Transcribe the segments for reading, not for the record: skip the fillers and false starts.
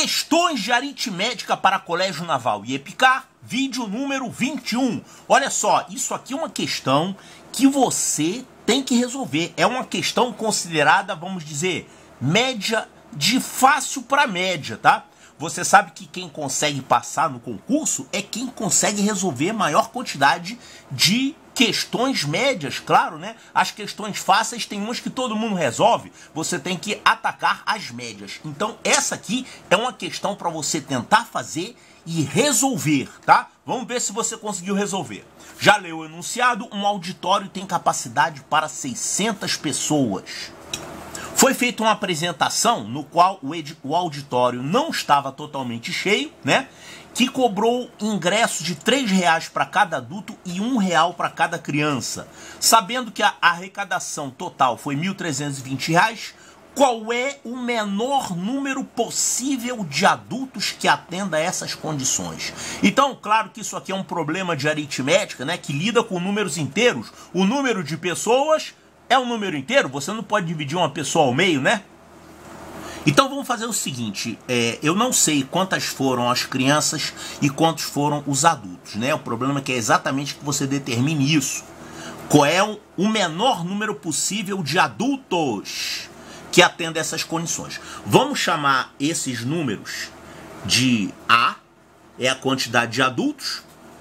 Questões de aritmética para Colégio Naval e EPICAR, vídeo número 21. Olha só, isso aqui é uma questão que você tem que resolver. É uma questão considerada, vamos dizer, média de fácil para média, tá? Você sabe que quem consegue passar no concurso é quem consegue resolver maior quantidade de questões médias, claro, né? As questões fáceis tem umas que todo mundo resolve, você tem que atacar as médias. Então essa aqui é uma questão para você tentar fazer e resolver, tá? Vamos ver se você conseguiu resolver. Já leu o enunciado? Um auditório tem capacidade para 600 pessoas. Foi feita uma apresentação no qual o auditório não estava totalmente cheio, né? Que cobrou ingresso de R$3 para cada adulto e R$1 para cada criança. Sabendo que a arrecadação total foi R$1.320, qual é o menor número possível de adultos que atenda a essas condições? Então, claro que isso aqui é um problema de aritmética, né? Que lida com números inteiros. O número de pessoas é um número inteiro, você não pode dividir uma pessoa ao meio, né? Então vamos fazer o seguinte, eu não sei quantas foram as crianças e quantos foram os adultos, né? O problema é que é exatamente que você determine isso. Qual é o menor número possível de adultos que atendem essas condições? Vamos chamar esses números de A, é a quantidade de adultos,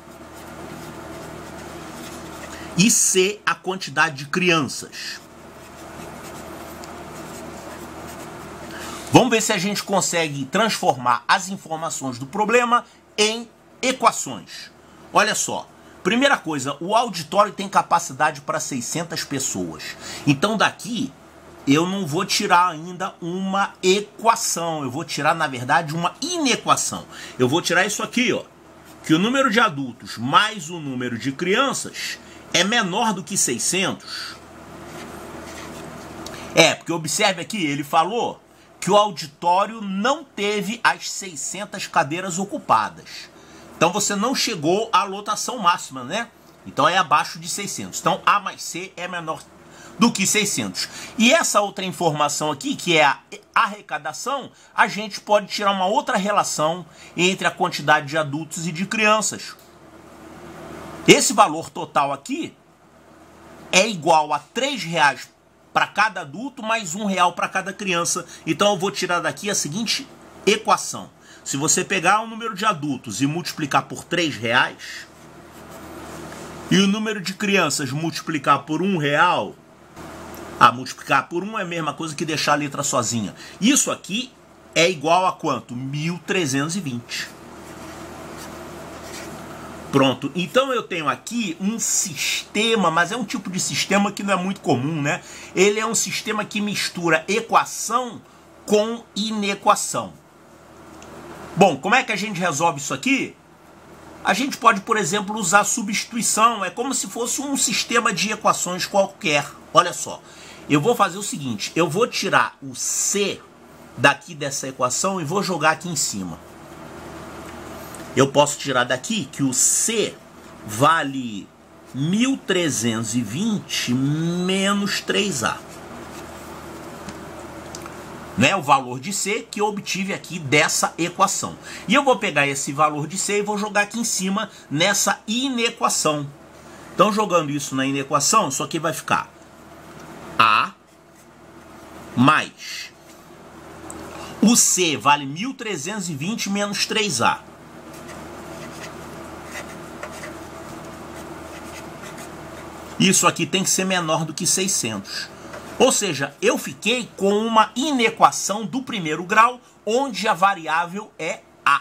e C, a quantidade de crianças. Vamos ver se a gente consegue transformar as informações do problema em equações. Olha só, primeira coisa, o auditório tem capacidade para 600 pessoas. Então daqui eu não vou tirar ainda uma equação, eu vou tirar, na verdade, uma inequação. Eu vou tirar isso aqui, ó, que o número de adultos mais o número de crianças é menor do que 600. Porque observe aqui, ele falou que o auditório não teve as 600 cadeiras ocupadas. Então você não chegou à lotação máxima, né? Então é abaixo de 600. Então A mais C é menor do que 600. E essa outra informação aqui, que é a arrecadação, a gente pode tirar uma outra relação entre a quantidade de adultos e de crianças. Esse valor total aqui é igual a R$3 para cada adulto mais R$1 para cada criança. Então eu vou tirar daqui a seguinte equação. Se você pegar o número de adultos e multiplicar por R$3 e o número de crianças multiplicar por R$1, multiplicar por 1 é a mesma coisa que deixar a letra sozinha. Isso aqui é igual a quanto? 1.320. Pronto, então eu tenho aqui um sistema, mas é um tipo de sistema que não é muito comum, né? Ele é um sistema que mistura equação com inequação. Bom, como é que a gente resolve isso aqui? A gente pode, por exemplo, usar substituição. É como se fosse um sistema de equações qualquer. Olha só, eu vou fazer o seguinte, eu vou tirar o C daqui dessa equação e vou jogar aqui em cima. Eu posso tirar daqui que o C vale 1.320 menos 3A. Né? O valor de C que eu obtive aqui dessa equação. E eu vou pegar esse valor de C e vou jogar aqui em cima nessa inequação. Então, jogando isso na inequação, isso aqui vai ficar A mais o C vale 1.320 menos 3A. Isso aqui tem que ser menor do que 600. Ou seja, eu fiquei com uma inequação do primeiro grau, onde a variável é A.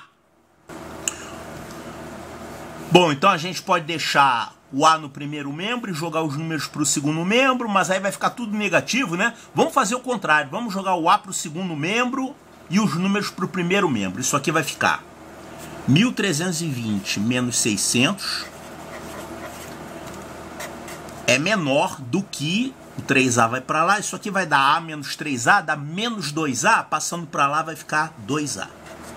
Bom, então a gente pode deixar o A no primeiro membro e jogar os números para o segundo membro, mas aí vai ficar tudo negativo, né? Vamos fazer o contrário, vamos jogar o A para o segundo membro e os números para o primeiro membro. Isso aqui vai ficar 1.320 menos 600... é menor do que o 3A vai para lá. Isso aqui vai dar A menos 3A, dá menos 2A, passando para lá vai ficar 2A.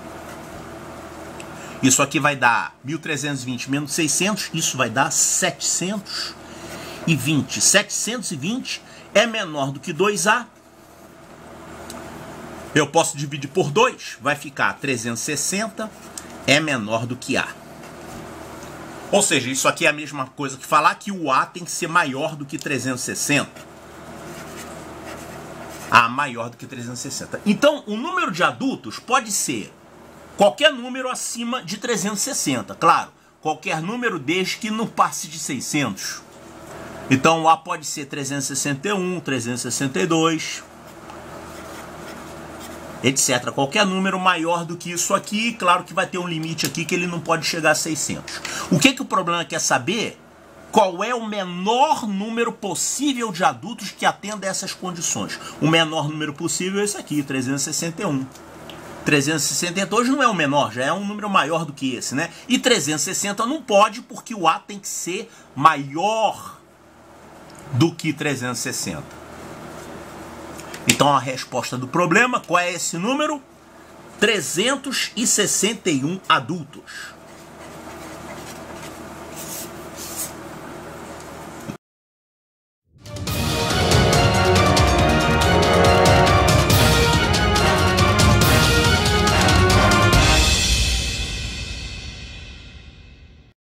Isso aqui vai dar 1.320 menos 600, isso vai dar 720. 720 é menor do que 2A, Eu posso dividir por 2, vai ficar 360 é menor do que A. Ou seja, isso aqui é a mesma coisa que falar que o A tem que ser maior do que 360. A maior do que 360. Então, o número de adultos pode ser qualquer número acima de 360, claro. Qualquer número desde que não passe de 600. Então, o A pode ser 361, 362... etc. Qualquer número maior do que isso aqui, claro que vai ter um limite aqui que ele não pode chegar a 600. O que o problema quer saber? Qual é o menor número possível de adultos que atenda a essas condições? O menor número possível é esse aqui, 361. 362 não é o menor, já é um número maior do que esse, né? E 360 não pode porque o A tem que ser maior do que 360. Então a resposta do problema, qual é esse número? 361 adultos.